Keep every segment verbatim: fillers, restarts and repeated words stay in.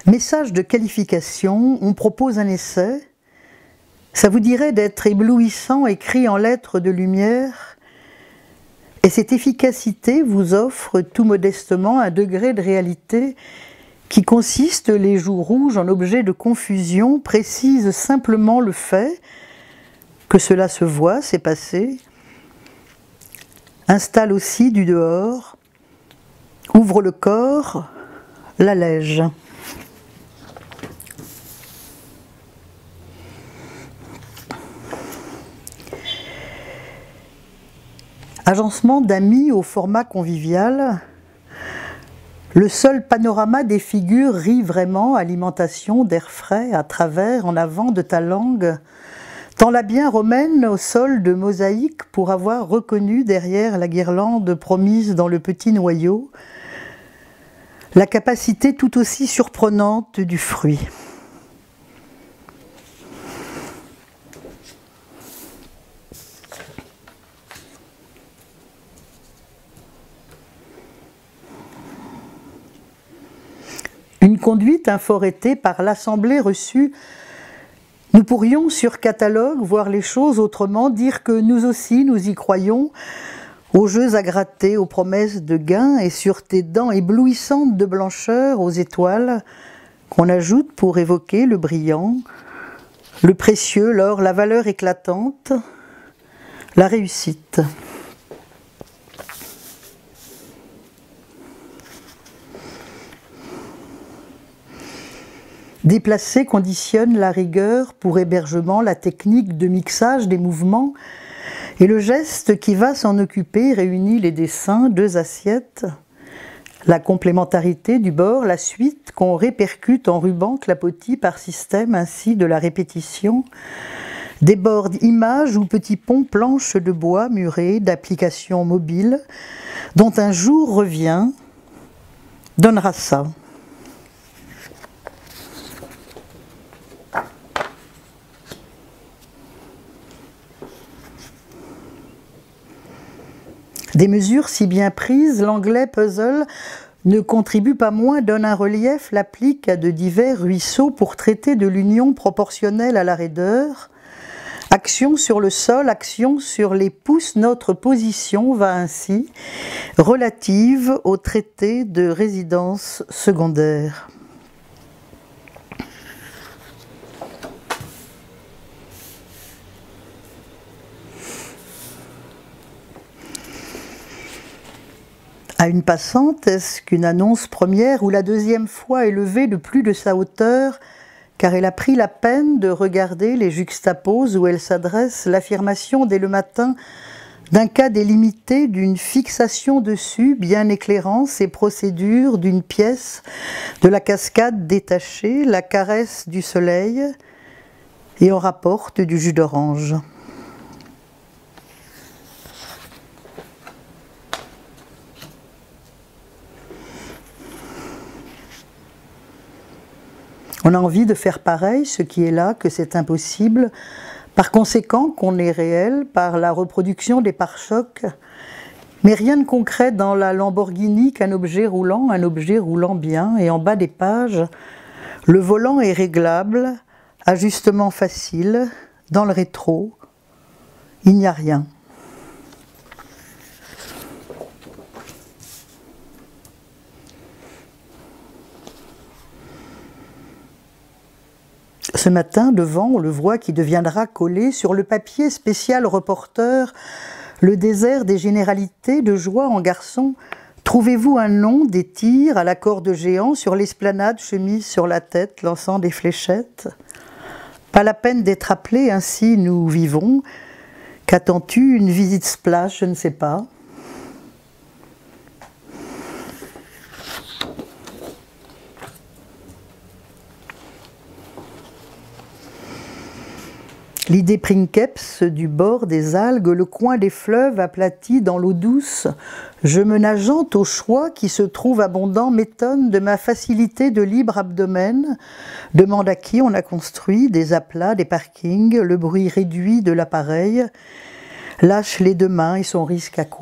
Message de qualification, on propose un essai. Ça vous dirait d'être éblouissant, écrit en lettres de lumière, et cette efficacité vous offre tout modestement un degré de réalité qui consiste, les joues rouges en objet de confusion, précise simplement le fait que cela se voit, c'est passé, installe aussi du dehors, ouvre le corps, l'allège. Agencement d'amis au format convivial, le seul panorama des figures rit vraiment, alimentation d'air frais, à travers, en avant de ta langue, tant la bien romaine au sol de mosaïque pour avoir reconnu derrière la guirlande promise dans le petit noyau, la capacité tout aussi surprenante du fruit. Une conduite inforêtée par l'assemblée reçue, nous pourrions sur catalogue voir les choses autrement, dire que nous aussi nous y croyons, aux jeux à gratter, aux promesses de gain et sur tes dents éblouissantes de blancheur, aux étoiles qu'on ajoute pour évoquer le brillant, le précieux, l'or, la valeur éclatante, la réussite. Déplacer conditionne la rigueur pour hébergement, la technique de mixage des mouvements et le geste qui va s'en occuper réunit les dessins, deux assiettes, la complémentarité du bord, la suite qu'on répercute en ruban clapotis par système ainsi de la répétition, déborde images ou petits ponts planches de bois murés d'applications mobiles dont un jour revient, donnera ça. Des mesures si bien prises, l'anglais puzzle ne contribue pas moins, donne un relief, l'applique à de divers ruisseaux pour traiter de l'union proportionnelle à la raideur. Action sur le sol, action sur les pouces, notre position va ainsi relative au traité de résidence secondaire. À une passante, est-ce qu'une annonce première ou la deuxième fois élevée de plus de sa hauteur, car elle a pris la peine de regarder les juxtaposes où elle s'adresse, l'affirmation dès le matin d'un cas délimité, d'une fixation dessus, bien éclairant ces procédures d'une pièce, de la cascade détachée, la caresse du soleil, et on rapporte du jus d'orange. On a envie de faire pareil, ce qui est là, que c'est impossible, par conséquent qu'on est réel par la reproduction des pare-chocs, mais rien de concret dans la Lamborghini qu'un objet roulant, un objet roulant bien, et en bas des pages, le volant est réglable, ajustement facile, dans le rétro, il n'y a rien. Ce matin, devant, on le voit qui deviendra collé sur le papier spécial reporter, le désert des généralités de joie en garçon. Trouvez-vous un nom, des tirs à la corde géant sur l'esplanade, chemise sur la tête, lançant des fléchettes. Pas la peine d'être appelé, ainsi nous vivons. Qu'attends-tu, une visite splash, je ne sais pas. L'idée princeps du bord des algues, le coin des fleuves aplati dans l'eau douce, je me nageante au choix qui se trouve abondant, m'étonne de ma facilité de libre abdomen, demande à qui on a construit des aplats, des parkings, le bruit réduit de l'appareil, lâche les deux mains et son risque à quoi ?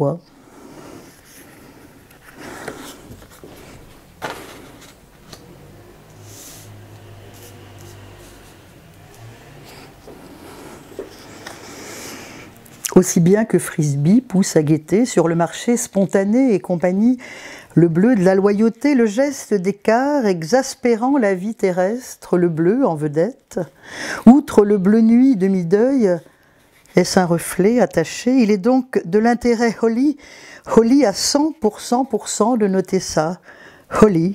Aussi bien que Frisbee pousse à guetter sur le marché spontané et compagnie le bleu de la loyauté, le geste d'écart exaspérant la vie terrestre, le bleu en vedette. Outre le bleu nuit demi-deuil, est-ce un reflet attaché? Il est donc de l'intérêt Holly, Holly à cent pour cent pour cent de noter ça. Holly.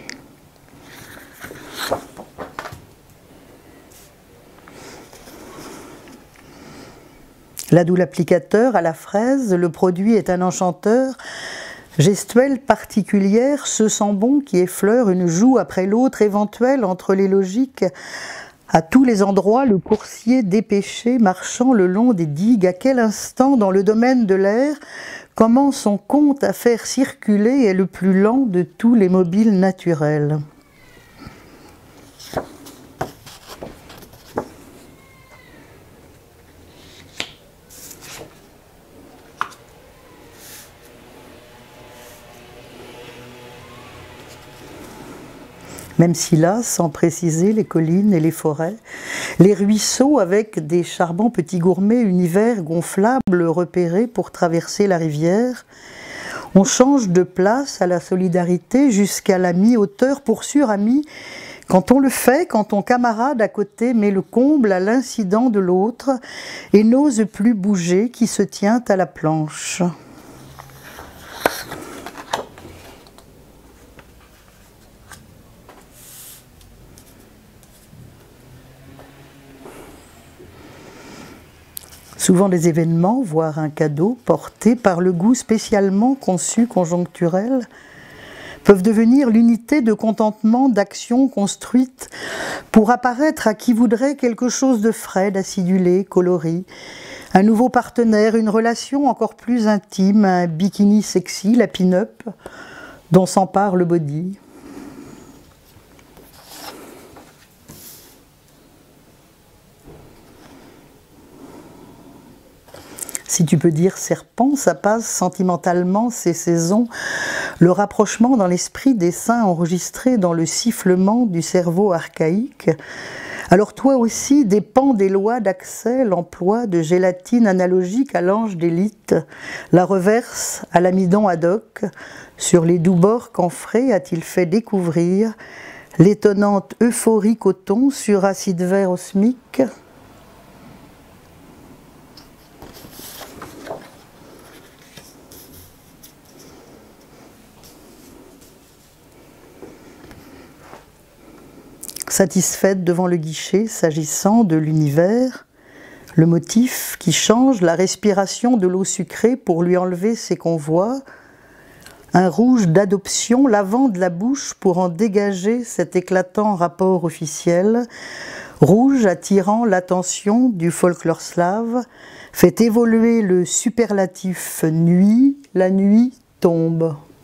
Là d'où l'applicateur à la fraise, le produit est un enchanteur, gestuelle particulière, ce sent bon qui effleure une joue après l'autre éventuelle entre les logiques. À tous les endroits, le coursier dépêché marchant le long des digues, à quel instant dans le domaine de l'air, comment son compte à faire circuler est le plus lent de tous les mobiles naturels. Même si là, sans préciser les collines et les forêts, les ruisseaux avec des charbons petits gourmets, univers gonflables repérés pour traverser la rivière, on change de place à la solidarité jusqu'à la mi-hauteur pour sûr ami, quand on le fait, quand ton camarade à côté met le comble à l'incident de l'autre et n'ose plus bouger qui se tient à la planche. Souvent des événements, voire un cadeau, porté par le goût spécialement conçu conjoncturel, peuvent devenir l'unité de contentement, d'action construite pour apparaître à qui voudrait quelque chose de frais, d'acidulé, coloré, un nouveau partenaire, une relation encore plus intime, un bikini sexy, la pin-up, dont s'empare le body. Si tu peux dire serpent, ça passe sentimentalement ces saisons, le rapprochement dans l'esprit des seins enregistrés dans le sifflement du cerveau archaïque. Alors toi aussi dépend des lois d'accès, l'emploi de gélatine analogique à l'ange d'élite, la reverse à l'amidon ad hoc, sur les doux bords qu'Enfray a-t-il fait découvrir l'étonnante euphorie coton sur acide vert osmique. Satisfaite devant le guichet, s'agissant de l'univers, le motif qui change la respiration de l'eau sucrée pour lui enlever ses convois, un rouge d'adoption lavant de la bouche pour en dégager cet éclatant rapport officiel, rouge attirant l'attention du folklore slave, fait évoluer le superlatif nuit, la nuit tombe.